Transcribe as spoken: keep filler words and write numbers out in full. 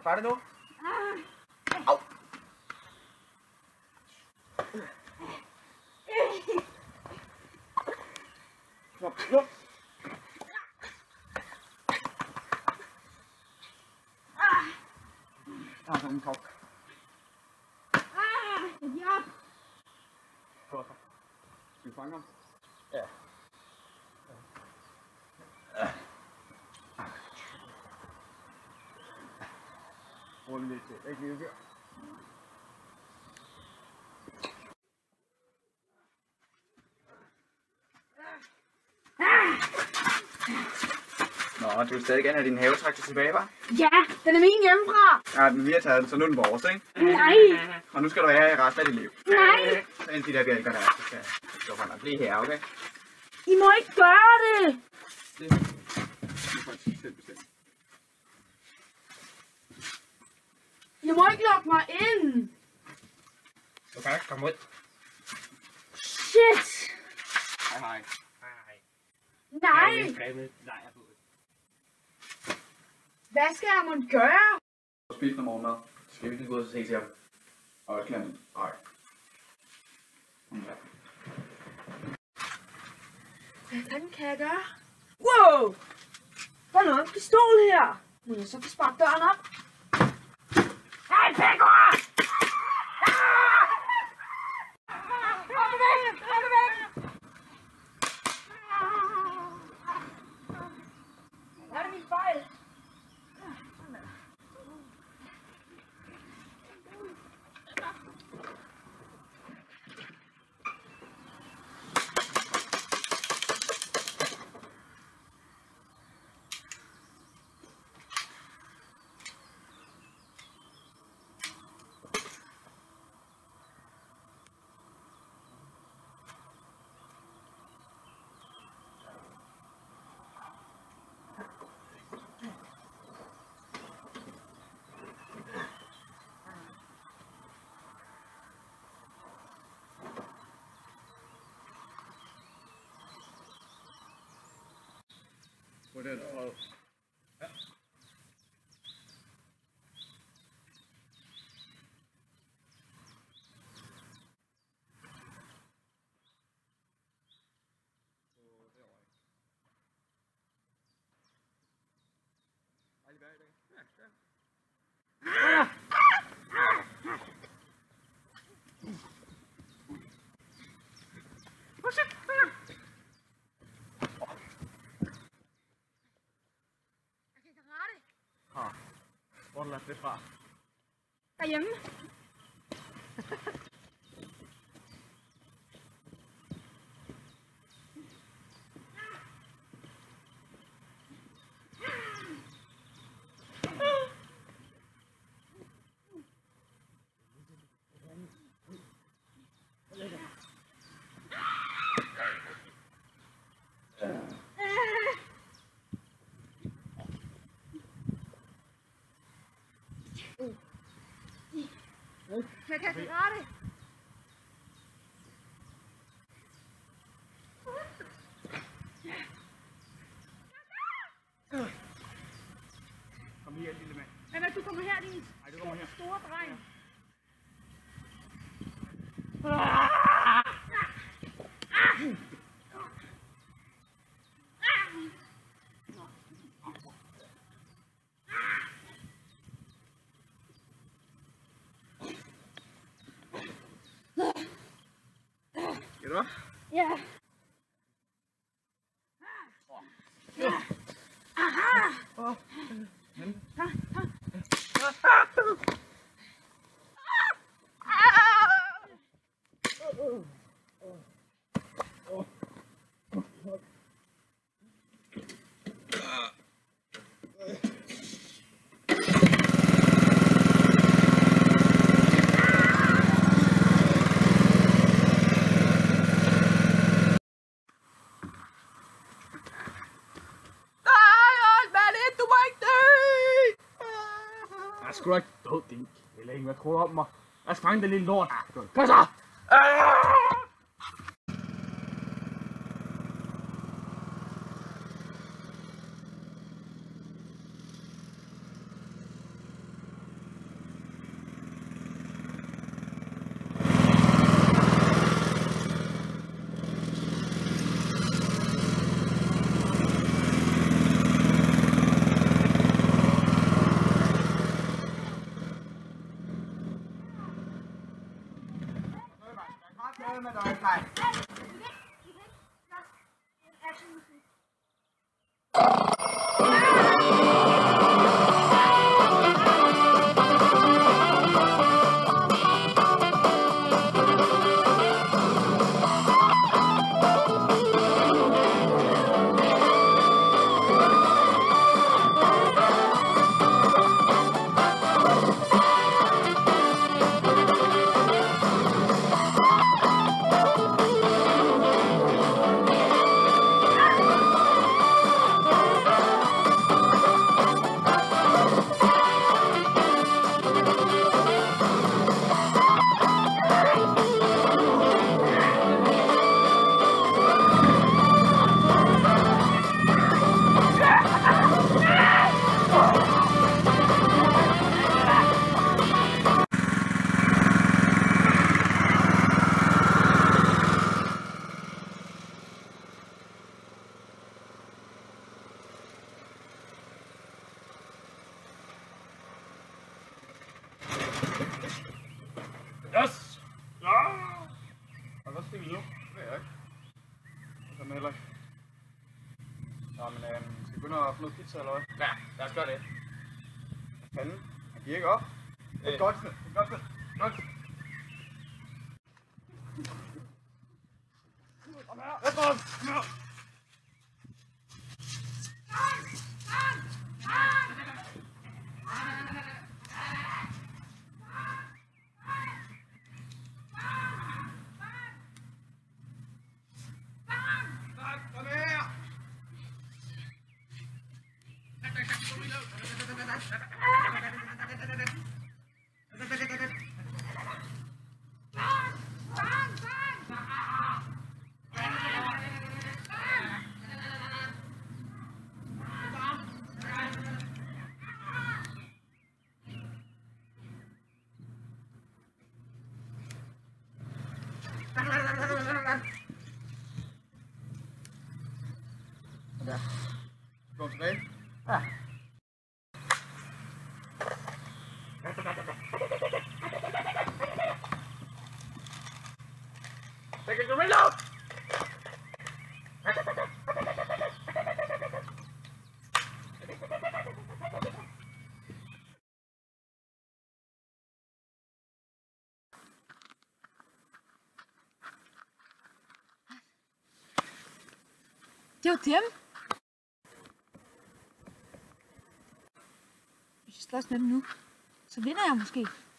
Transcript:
du færdig nu? Ah. Au. Kom, kom. Der er sådan en kop. Ah, ja. Prøv så. Skal vi fange ham? Ja. Prøv lige lidt til. Ikke lige her. Nå, du vil stadig gerne have din havetraktor tilbage, hva'? Ja, den er min hjemmefra. Ja, men vi har taget den, så nu er den vores, ikke? Nej. Og nu skal du have resten af dit liv. Nej. Så indtil de der bjælker der, så skal du bare blive her, okay? I må ikke gøre det. Det er faktisk selv bestemt. I må ikke lukke mig ind. Du kan ikke komme ud. Shit. Hej, hej. Nej. Nej. Jeg er en fremmed lejrbåd. Hvad skal jeg måtte gøre? Du spiser noget morgenmad. Så skal vi lige gå ud og se til ham. Og jeg klemmer. Nej. Hvad fanden kan jeg gøre? Wow! Der er noget en pistol her. Må jeg så få sparket døren op? Hey, Pekko! Kom væk! Kom væk! Hvad er det min fejl? Hvor er det, du prøver? Ja. Hvor er du lagt det fra? Derhjemme. Jeg kan karate. Kom her, lille mand. Men du kommer her, din Nej, du kommer her. store dreng. Skal du op? Ja. Aha! Åh. Men. Jeg skulle ikke død, din kælling. Hvad tror du om mig? Jeg skal fange den lille lort. Kom så! Yes! Ja! Og hvad skal vi nu? Det ved jeg ikke. Det er heller ikke. Nå, men øhm, skal vi begynde at få noget pizza, eller hvad? Ja, lad os gøre det. Hvad fanden? Han giver ikke op. Det er godt, det er godt, det er godt. Kom her! Kom her! Ja. Gå tilbage. Ja. Det kan du reload! Det var dem. Hvis jeg slås med dem nu, så vinder jeg måske.